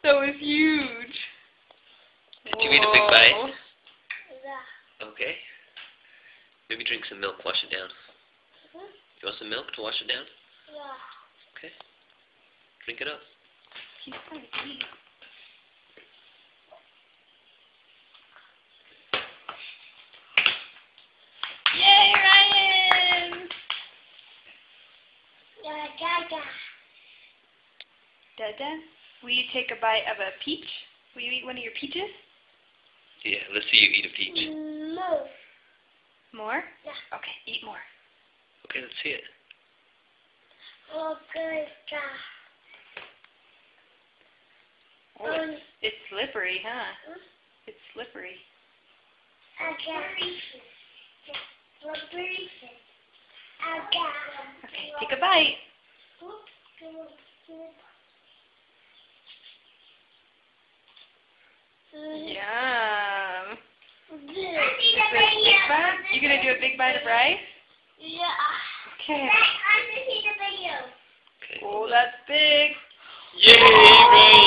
That was huge. Did you eat a big bite? Yeah. Okay. Maybe drink some milk, wash it down. You want some milk to wash it down? Yeah. Okay. Drink it up. He's trying to eat. Yay, Ryan! Dada. Dada, will you take a bite of a peach? Will you eat one of your peaches? Yeah, let's see you eat a peach. No. More? Yeah. Okay, eat more. Okay, let's see it. Oh, good. Oh, it's slippery, huh? It's slippery. Okay, take a bite. Yum. You gonna do a big bite of rice? Yeah. Okay. I'm gonna see the video. Okay. Oh, that's big. Yay, Ryan!